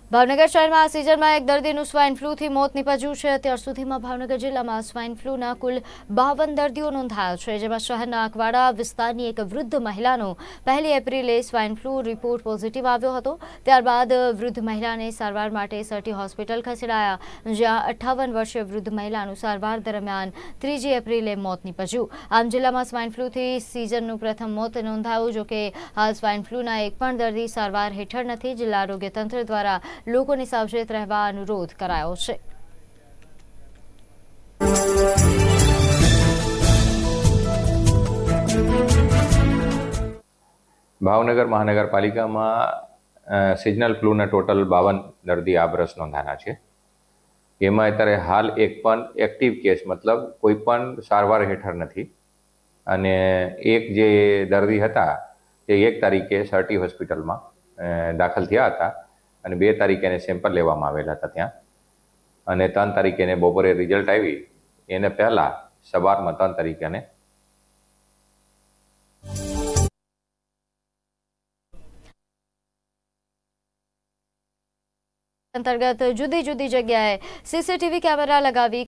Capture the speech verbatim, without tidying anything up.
ભાવનગર શહેરમાં આ સિઝનમાં એક દર્દીનું સ્વાઇન ફ્લૂથી મોત નીપજ્યું છે। અત્યાર સુધીમાં ભાવનગર જિલ્લામાં સ્વાઇન ફ્લૂના કુલ બાવન દર્દીઓ નોંધાયા છે, જેમાં શહેરના અકવાડા વિસ્તારની એક વૃદ્ધ મહિલાનો પહેલી એપ્રિલે સ્વાઇન ફ્લૂ રિપોર્ટ પોઝિટિવ આવ્યો હતો। ત્યારબાદ વૃદ્ધ મહિલાને સારવાર માટે સટી હોસ્પિટલ ખસેડાયા, જ્યાં અઠ્ઠાવન વર્ષીય વૃદ્ધ મહિલાનું સારવાર દરમિયાન ત્રીજી એપ્રિલે મોત નીપજ્યું। આમ જિલ્લામાં સ્વાઇન ફ્લૂથી સિઝનનું પ્રથમ મોત નોંધાયું। જોકે હાલ સ્વાઇન ફ્લૂના એક પણ દર્દી સારવાર હેઠળ નથી। જિલ્લા આરોગ્ય તંત્ર દ્વારા લોકોને સાવચેત રહેવા અનુરોધ કરાયો છે। ભાવનગર મહાનગરપાલિકામાં સિઝનલ ફ્લૂના ટોટલ બાવન દર્દી આ વર્ષ નોંધાના છે। એમાં અત્યારે હાલ એક પણ એક્ટિવ કેસ મતલબ કોઈ પણ સારવાર હેઠળ નથી, અને એક જે દર્દી હતા તે એક તારીખે સટી હોસ્પિટલમાં દાખલ થયા હતા અને બે તારીખે એને સેમ્પલ લેવામાં આવેલા હતા ત્યાં, અને ત્રણ તારીખે એને બપોરે રિઝલ્ટ આવી એને પહેલાં સવારમાં ત્રણ તારીખે એને અંતર્ગત જુદી જુદી જગ્યાએ સીસીટીવી કેમેરા લગાવી